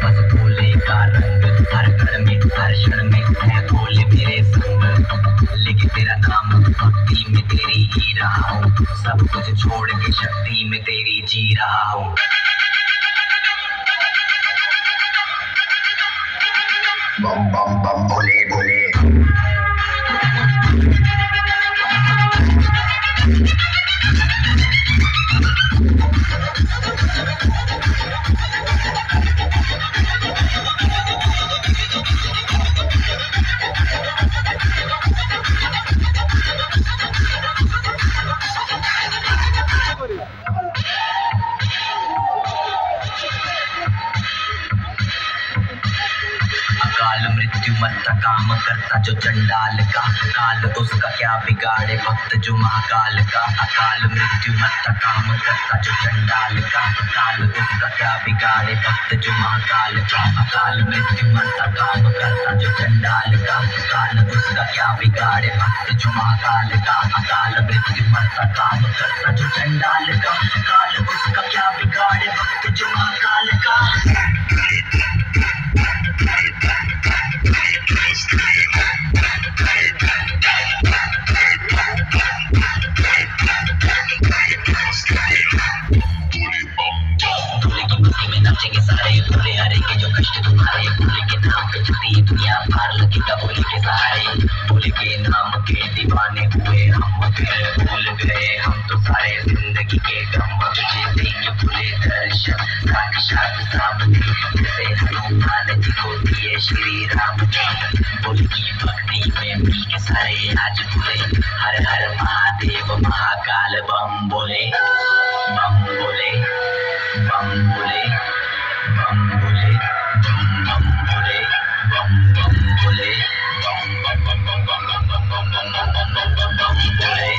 बस भोले का रंग हर घर में हर क्षण में है भोले मेरे संग। लेके तेरा नाम भक्ति में तेरी ही रहा हूँ, सब कुछ छोड़ के शक्ति में तेरी जी रहा हूँ। बम बम बम भोले भोले। अकाल मृत्यु मरता काम करता जो चंडाल का, काल उसका क्या बिगाड़े भक्त जो महाकाल का। अकाल मृत्यु मरता काम करता जो चंडाल का, काल उसका क्या बिगाड़े भक्त जो महाकाल का। अकाल मृत्यु मरता काम करता जो चंडाल का, काल उसका क्या बिगाड़े भक्त जो महाकाल का। अकाल मृत्यु मरता काम करता जो चंडाल का, काल उसका क्या बिगाड़े भक्त जो महाकाल का। नाचेंगे सारे भोले हरे के जो कष्ट तुम्हारे, भोले के नाम पे चलती दुनिया पार लगेगा भोले के सहारे। भोले के नाम के दीवाने हुए हम फिर भूल गए हम तो सारे जिंदगी के गम। तुझे देंगे भोले दर्शन साक्षात सामने, जैसे हनुमान जी को दिए श्री राम जी। भोले की भक्ति में मिल के सारे आज भोले, हर हर महादेव महाकाल बम बोले बम बोले बम बोले बम बोले बम बोले बम बोले बम बोले बम बम बम बम बम बम बम बम बम बम बोले।